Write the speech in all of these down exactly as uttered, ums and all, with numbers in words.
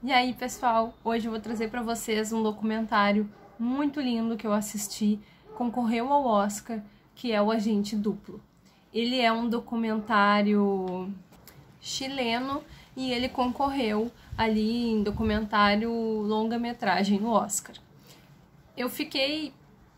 E aí, pessoal, hoje eu vou trazer para vocês um documentário muito lindo que eu assisti, concorreu ao Oscar, que é O Agente Duplo. Ele é um documentário chileno e ele concorreu ali em documentário longa-metragem no Oscar. Eu fiquei...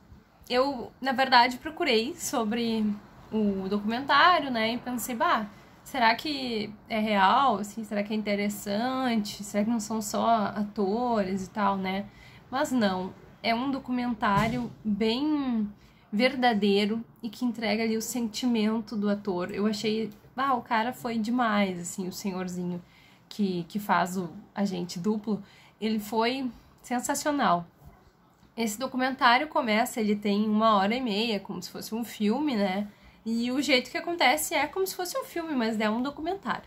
Eu, na verdade, procurei sobre o documentário, né, e pensei, bah, será que é real, assim, será que é interessante, será que não são só atores e tal, né? Mas não, é um documentário bem verdadeiro e que entrega ali o sentimento do ator. Eu achei, ah, o cara foi demais, assim, o senhorzinho que, que faz o agente duplo, ele foi sensacional. Esse documentário começa, ele tem uma hora e meia, como se fosse um filme, né? E o jeito que acontece é como se fosse um filme, mas é um documentário.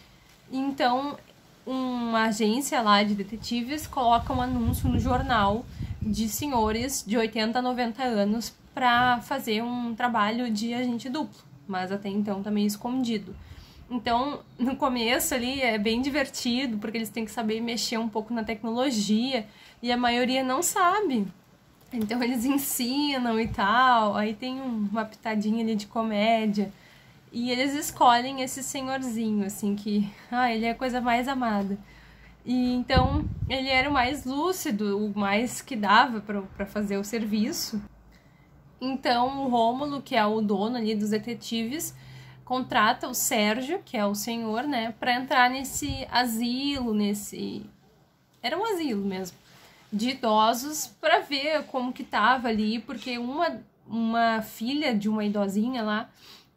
Então, uma agência lá de detetives coloca um anúncio no jornal de senhores de oitenta a noventa anos para fazer um trabalho de agente duplo, mas até então tá meio escondido. Então, no começo ali é bem divertido, porque eles têm que saber mexer um pouco na tecnologia, e a maioria não sabe. Então eles ensinam e tal, aí tem uma pitadinha ali de comédia. E eles escolhem esse senhorzinho, assim, que... Ah, ele é a coisa mais amada. E então, ele era o mais lúcido, o mais que dava pra, pra fazer o serviço. Então, o Rômulo, que é o dono ali dos detetives, contrata o Sérgio, que é o senhor, né, pra entrar nesse asilo, nesse... Era um asilo mesmo, de idosos, para ver como que tava ali, porque uma, uma filha de uma idosinha lá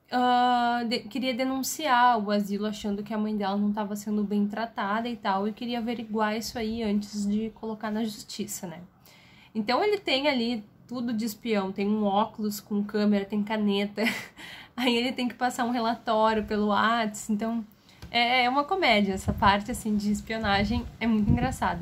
uh, de, queria denunciar o asilo, achando que a mãe dela não estava sendo bem tratada e tal, e queria averiguar isso aí antes de colocar na justiça, né? Então ele tem ali tudo de espião, tem um óculos com câmera, tem caneta, aí ele tem que passar um relatório pelo WhatsApp, então é, é uma comédia, essa parte assim de espionagem é muito engraçada.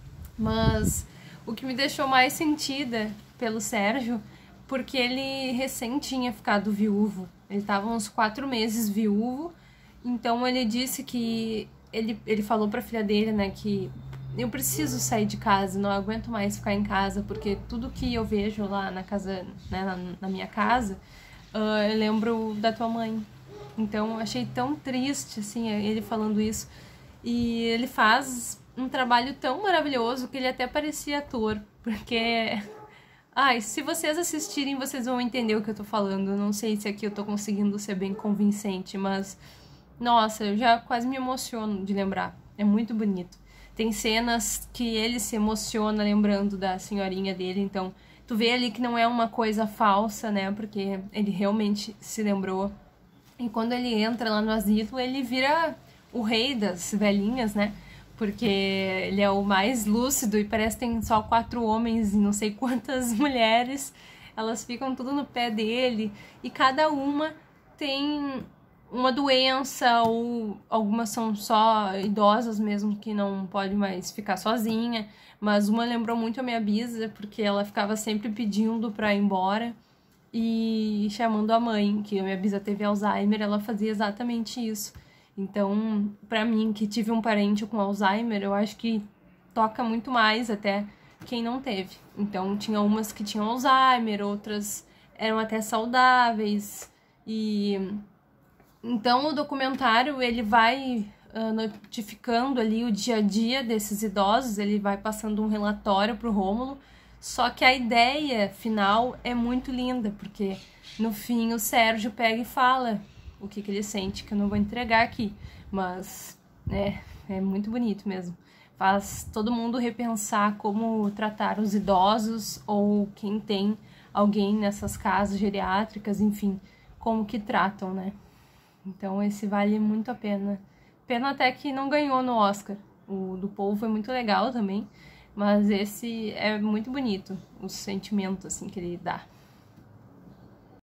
Mas o que me deixou mais sentida pelo Sérgio, porque ele recém tinha ficado viúvo. Ele estava uns quatro meses viúvo, então ele disse que... Ele, ele falou pra filha dele, né, que eu preciso sair de casa, não aguento mais ficar em casa, porque tudo que eu vejo lá na casa, né, na, na minha casa, uh, eu lembro da tua mãe. Então eu achei tão triste, assim, ele falando isso. E ele faz um trabalho tão maravilhoso que ele até parecia ator, porque... Ai, se vocês assistirem, vocês vão entender o que eu tô falando. Não sei se aqui eu tô conseguindo ser bem convincente, mas... Nossa, eu já quase me emociono de lembrar. É muito bonito. Tem cenas que ele se emociona lembrando da senhorinha dele, então... Tu vê ali que não é uma coisa falsa, né? Porque ele realmente se lembrou. E quando ele entra lá no asilo, ele vira o rei das velhinhas, né? Porque ele é o mais lúcido e parece que tem só quatro homens e não sei quantas mulheres. Elas ficam tudo no pé dele e cada uma tem uma doença, ou algumas são só idosas mesmo que não pode mais ficar sozinha. Mas uma lembrou muito a minha bisa, porque ela ficava sempre pedindo pra ir embora e chamando a mãe, que a minha bisa teve Alzheimer, ela fazia exatamente isso. Então, pra mim, que tive um parente com Alzheimer, eu acho que toca muito mais até quem não teve. Então, tinha umas que tinham Alzheimer, outras eram até saudáveis. E então, o documentário, ele vai uh, notificando ali o dia a dia desses idosos, ele vai passando um relatório pro Rômulo, só que a ideia final é muito linda, porque no fim o Sérgio pega e fala o que, que ele sente, que eu não vou entregar aqui, mas é, é muito bonito mesmo. Faz todo mundo repensar como tratar os idosos ou quem tem alguém nessas casas geriátricas, enfim, como que tratam, né? Então esse vale muito a pena. Pena até que não ganhou no Oscar. O do Paul foi muito legal também, mas esse é muito bonito, o sentimento assim que ele dá.